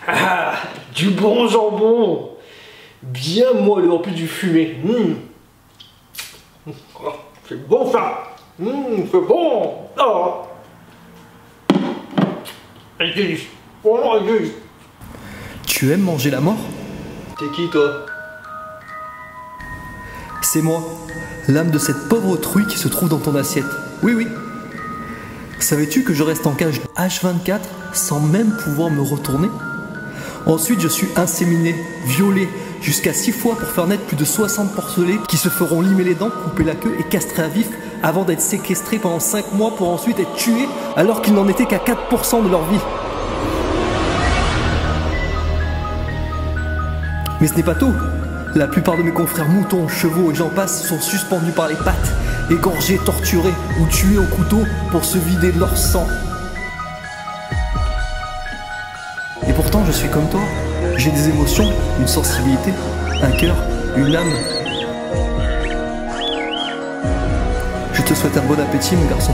Ah, du bon jambon, bien moelleux, en plus du fumé. Oh, c'est bon ça. C'est bon. Oh. Tu aimes manger la mort? T'es qui toi? C'est moi, l'âme de cette pauvre truie qui se trouve dans ton assiette. Oui, oui. Savais-tu que je reste en cage H24 sans même pouvoir me retourner? Ensuite, je suis inséminé, violé, jusqu'à 6 fois pour faire naître plus de 60 porcelets qui se feront limer les dents, couper la queue et castrer à vif avant d'être séquestrés pendant 5 mois pour ensuite être tués alors qu'ils n'en étaient qu'à 4% de leur vie. Mais ce n'est pas tout. La plupart de mes confrères moutons, chevaux et j'en passe sont suspendus par les pattes, égorgés, torturés ou tués au couteau pour se vider de leur sang. Et pourtant, je suis comme toi. J'ai des émotions, une sensibilité, un cœur, une âme. Je te souhaite un bon appétit, mon garçon.